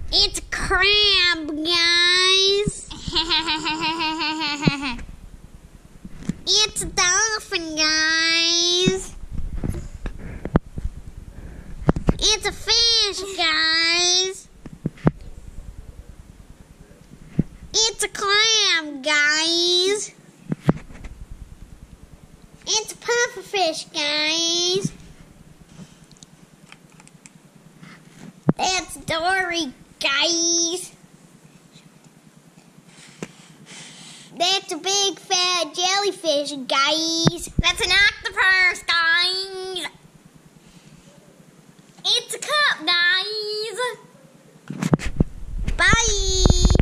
It's a crab, guys. It's a dolphin, guys. It's a fish, guys. It's a clam, guys. It's a pufferfish, guys. That's Dory, guys. That's a big fat jellyfish, guys. That's an octopus, guys. It's a cup, guys.